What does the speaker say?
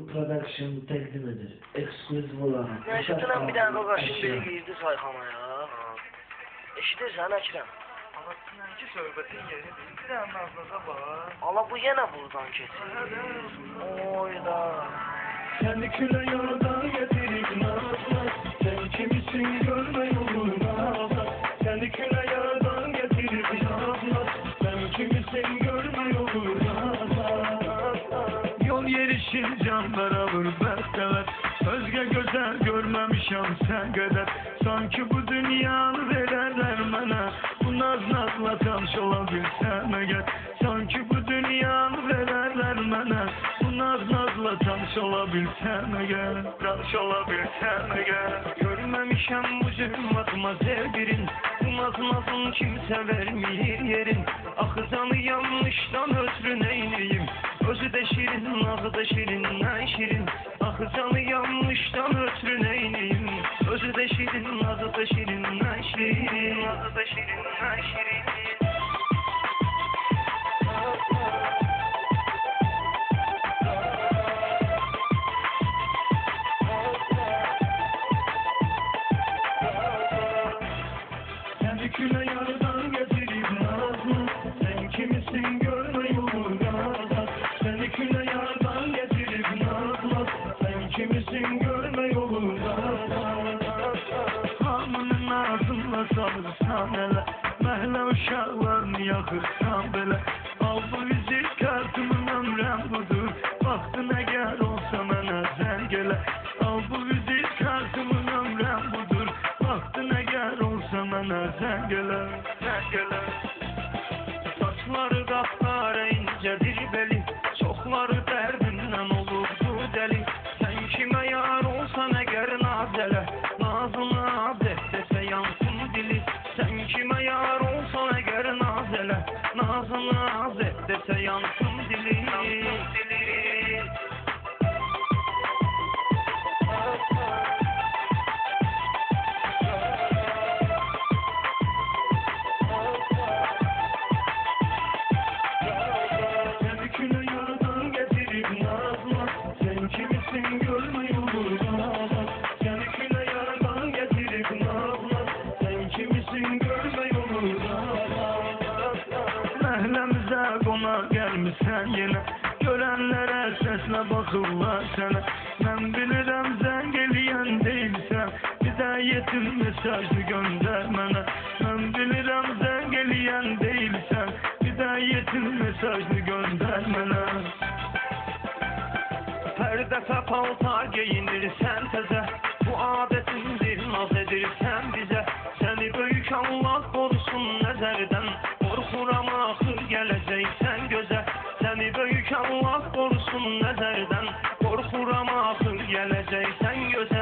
Production təqdim edir. Eksklüziv olaraq. Nəşədən bir dənə qaşın biri girdi sayxana ya. Eşidirsən Əkrəm? Ama ki söhbətin yeridir. Bir dənə nazlığa bax. Ala bu yenə buradan keçir. Oyda. Kendi küle yaradan getirip nazla. Sen kimisin görme yoluna. Kendi küle yaradan getirip nazla. Sen kimisin görme yoluna. Yol yerişir canlar alır besteler. Özge güzel görmemişim sen kadar. Sanki bu dünyanı verirler bana. Bu nazla tanış olabilsem eğer. Sanki bu dünyanı verirler bana. Bu nazla tanış olabilsem eğer. Tanış olabilsem eğer. Görmemişim bu zülmatıma zevdirin. Bu nazın kimse vermeyir yerin. Akızanı yanlıştan ötürü neyneyim. Özü de şirin, nazı da şirin, ne şirin. Akızanı yanlıştan ötürü neyneyim. Özü de şirin, nazı da şirin, ne şirin. Nazı da şirin, ne şirin. Kendi küle yardan getirip nazlı. Sen kimisin görme yoluna. Seni küle yardan getirip nazlı. Sen kimisin görme yoluna. Hamının ağzınla salırsan ele. Mehle uşaklarını yakırsan bile. Al bu vizit kartımın ömrem budur. Baktın eğer olsa mənə zəng elə. Al bu vizit kartımın ömrem budur. Baktın eğer olsa mənə zəng elə. Zəng elə. Saçları qapqara incədir beli. Çoxları dərdindən olurdu dəli. Sən kimə yar olsan əgər naz elə. Nazını az et desə yansın dili. Sən kimə yar olsan əgər naz elə. Nazını az et desə yansın dili. Kendi küle yaradan getirip nazla. Sen kimisin görme yoluna. Kendi küle yaradan getirip nazla. Sen kimisin görme yoluna. Məhləmizə qonaq gəlmişsən yenə. Görənlərə səslə baxırlar sənə. Mən bilirəm zəng eləyən deyilsən. Bir də yetim mesajı göndər mənə. Mən bilirəm zəng eləyən deyilsən. Bir də yetim mesajı göndər mənə. Hər dəfə paltar geyinirsən təzə. Bu adətindir, naz edirsən bizə. Səni böyük Allah qorusun nəzərdən. Qorxuram axır gələcəksən gözə. Səni böyük Allah qorusun nəzərdən. Qorxuram axır gələcəksən gözə.